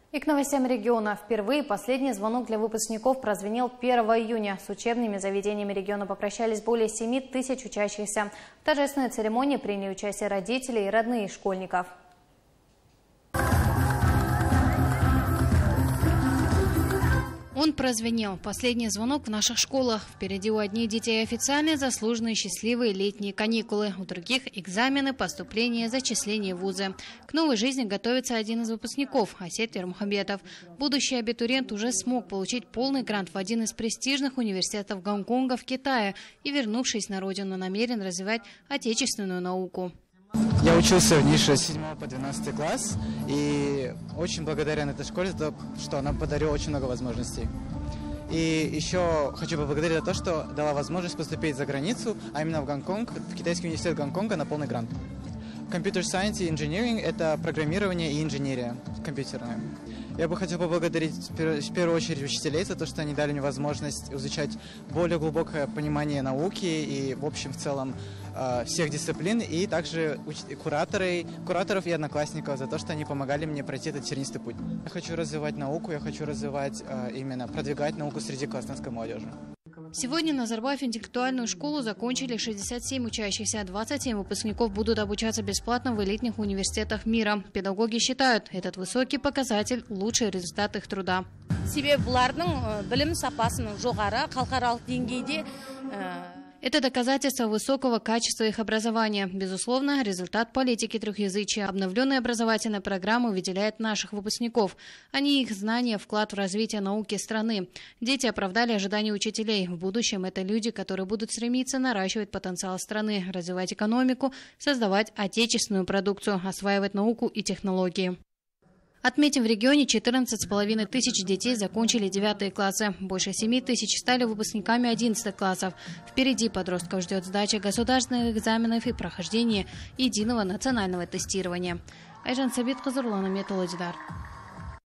И к новостям региона. Впервые последний звонок для выпускников прозвенел 1 июня. С учебными заведениями региона попрощались более 7 тысяч учащихся. В торжественной церемонии приняли участие родители и родные школьников. Он прозвенел. Последний звонок в наших школах. Впереди у одних детей официальные, заслуженные, счастливые летние каникулы. У других экзамены, поступления, зачисления в вузы. К новой жизни готовится один из выпускников – Асет Ермухамбетов. Будущий абитуриент уже смог получить полный грант в один из престижных университетов Гонконга в Китае и, вернувшись на родину, намерен развивать отечественную науку. Я учился в нише с 7 по 12 класс и очень благодарен этой школе за то, что она подарила очень много возможностей. И еще хочу поблагодарить за то, что дала возможность поступить за границу, а именно в Гонконг, в Китайский университет Гонконга на полный грант. Computer Science и Engineering – это программирование и инженерия компьютерная. Я бы хотел поблагодарить в первую очередь учителей за то, что они дали мне возможность изучать более глубокое понимание науки и, в общем, в целом, всех дисциплин, и также кураторов и одноклассников за то, что они помогали мне пройти этот тернистый путь. Я хочу развивать науку, я хочу развивать продвигать науку среди класснской молодежи. Сегодня Назарбаев интеллектуальную школу закончили 67 учащихся. 27 выпускников будут обучаться бесплатно в элитных университетах мира. Педагоги считают, этот высокий показатель – лучший результат их труда. Это доказательство высокого качества их образования. Безусловно, результат политики трехязычия. Обновленная образовательная программа выделяет наших выпускников. Они их знания, вклад в развитие науки страны. Дети оправдали ожидания учителей. В будущем это люди, которые будут стремиться наращивать потенциал страны, развивать экономику, создавать отечественную продукцию, осваивать науку и технологии. Отметим, в регионе 14,5 тысяч детей закончили 9 классы. Больше 7 тысяч стали выпускниками 11 классов. Впереди подростков ждет сдача государственных экзаменов и прохождение единого национального тестирования. Айжан Сабит, Казурлан Аметул Идждар.